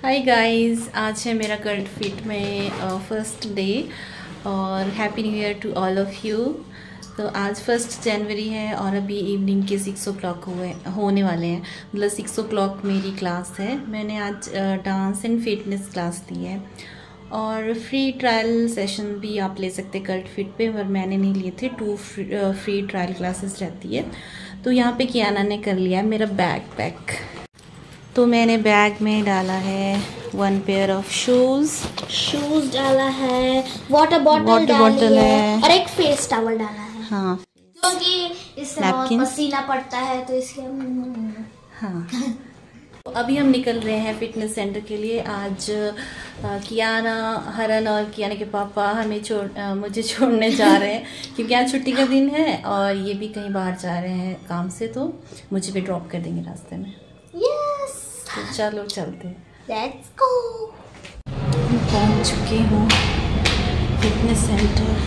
Hi guys, आज है मेरा कर्ट फिट में फर्स्ट डे और happy new year to all of you. तो आज 1 जनवरी है और अभी इवनिंग के 6 o'clock होने वाले हैं, मतलब 6 o'clock मेरी क्लास है। मैंने आज डांस एंड फिटनेस क्लास दी है और फ्री ट्रायल सेशन भी आप ले सकते हैं कर्ट फिट पे, पर मैंने नहीं लिए थे। 2 फ्री ट्रायल क्लासेस रहती है। तो यहाँ पे कियाना ने कर लिया है मेरा बैग पैक। तो मैंने बैग में डाला है 1 पेयर ऑफ शूज डाला है, वाटर बॉटल है और एक फेस टॉवल डाला है। हाँ, क्योंकि इससे बहुत पसीना पड़ता है तो इसलिए हाँ। तो अभी हम निकल रहे हैं फिटनेस सेंटर के लिए। आज कियाना, हरन और कियाना के पापा हमें मुझे छोड़ने जा रहे हैं क्योंकि आज छुट्टी का दिन है और ये भी कहीं बाहर जा रहे हैं काम से, तो मुझे भी ड्रॉप कर देंगे रास्ते में। यस, तो चलो चलते हैं, लेट्स गो। पहुंच चुकी हूँ फिटनेस सेंटर।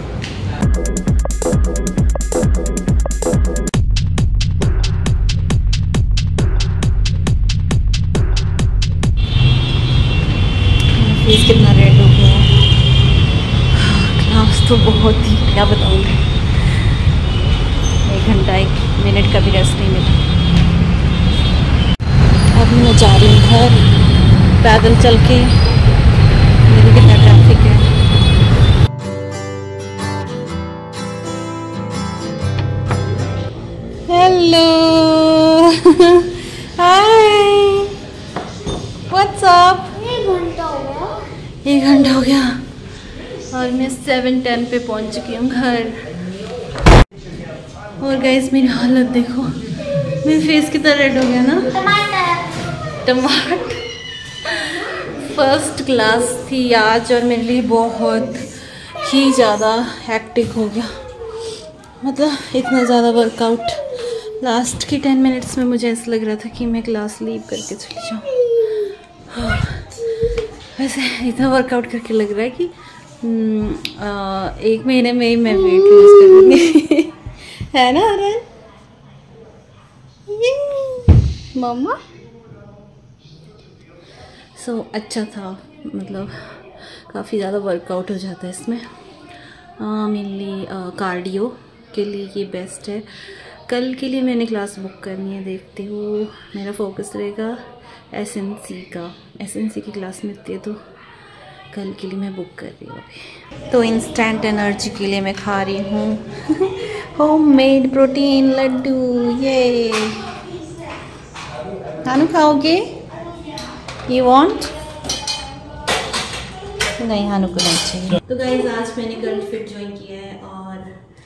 फेस कितना रेड हो गया है। क्लास तो बहुत ही, क्या बताऊँगी, 1 घंटा 1 मिनट का भी रेस्ट नहीं मिला। अभी मैं जा रही हूँ घर पैदल चल के। मेरी कितना ट्रैफिक है। हेलो, हाय, व्हाट्स अप। 1 घंटा हो गया और मैं 7:10 पे पहुंच चुकी हूँ घर। और गाइस मेरी हालत देखो, मेरा फेस कितना रेड हो गया ना। टमाटर। फर्स्ट क्लास थी आज और मेरे लिए बहुत ही ज़्यादा हेक्टिक हो गया, मतलब इतना ज़्यादा वर्कआउट। लास्ट के 10 मिनट्स में मुझे ऐसा लग रहा था कि मैं क्लास लीव करके चली जाऊँ। वैसे इतना वर्कआउट करके लग रहा है कि 1 महीने में ही मैं वेट लूज कर लूँगी। है ना अरन? मम्मा अच्छा था, मतलब काफ़ी ज़्यादा वर्कआउट हो जाता है इसमें। मेनली कार्डियो के लिए ये बेस्ट है। कल के लिए मैंने क्लास बुक करनी है, देखती हूँ। मेरा फोकस रहेगा एसएनसी की क्लास मिलती है, तो कल के लिए मैं बुक कर रही हूँ अभी। तो इंस्टेंट एनर्जी के लिए मैं खा रही हूँ होममेड प्रोटीन लड्डू। ये हानू खाओगे? You want? नहीं, हानू को नहीं चाहिए। तो गाइस आज मैंने कर्ट फिट ज्वाइन किया है और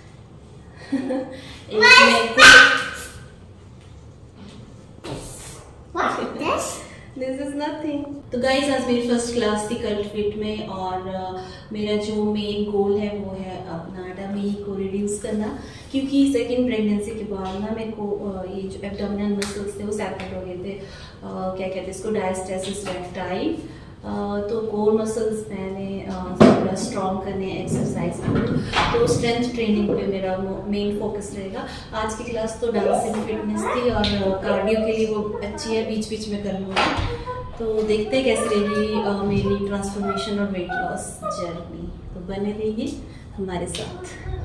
This is nothing। तो गाइस आज मेरी फर्स्ट क्लास थी कर्ट फिट में और मेरा जो मेन गोल है वो है अपना डमी को रिड्यूस करना, क्योंकि सेकंड प्रेगनेंसी के बाद ना मेरे को ये जो एब्डोमिनल मसल्स थे वो सेपरेट हो गए थे। क्या कहते हैं इसको, डायस्टेसिस रेक्टाइल। तो कोर मसल्स मैंने थोड़ा स्ट्रॉन्ग करने एक्सरसाइज में, तो स्ट्रेंथ ट्रेनिंग पे मेरा मेन फोकस रहेगा। आज की क्लास तो डांस एंड फिटनेस थी और कार्डियो के लिए वो अच्छी है, बीच बीच में कर लूँगी। तो देखते हैं कैसे रहेगी मेरी ट्रांसफॉर्मेशन और वेट लॉस जर्नी। तो बने रहिए हमारे साथ।